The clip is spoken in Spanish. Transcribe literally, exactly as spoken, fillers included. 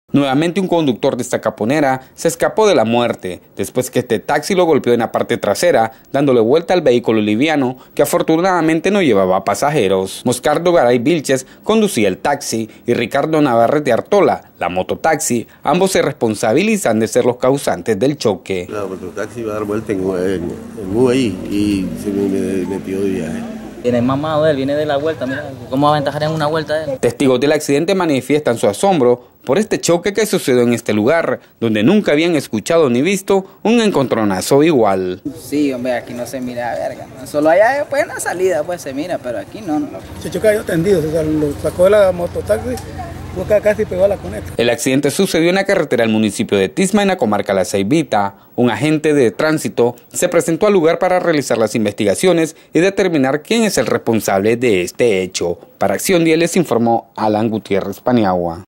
Nuevamente un conductor de esta caponera se escapó de la muerte después que este taxi lo golpeó en la parte trasera, dándole vuelta al vehículo liviano que afortunadamente no llevaba pasajeros. Moscardo Garay Vilches conducía el taxi y Ricardo Navarrete Artola, la mototaxi. Ambos se responsabilizan de ser los causantes del choque. La mototaxi iba a dar vuelta en, en, en U I y se me metió de viaje. Viene mamado él, viene de la vuelta, mira, ¿cómo va a aventajar en una vuelta él? Testigos del accidente manifiestan su asombro por este choque que sucedió en este lugar, donde nunca habían escuchado ni visto un encontronazo igual. Sí, hombre, aquí no se mira verga, ¿no? Solo allá después en la salida pues se mira, pero aquí no. no. Se chocó yo tendido, o sea, lo sacó de la mototaxi, busca casi pegó a la cuneta. El accidente sucedió en la carretera del municipio de Tisma, en la comarca La Ceibita. Un agente de tránsito se presentó al lugar para realizar las investigaciones y determinar quién es el responsable de este hecho. Para Acción diez les informó Alan Gutiérrez Paniagua.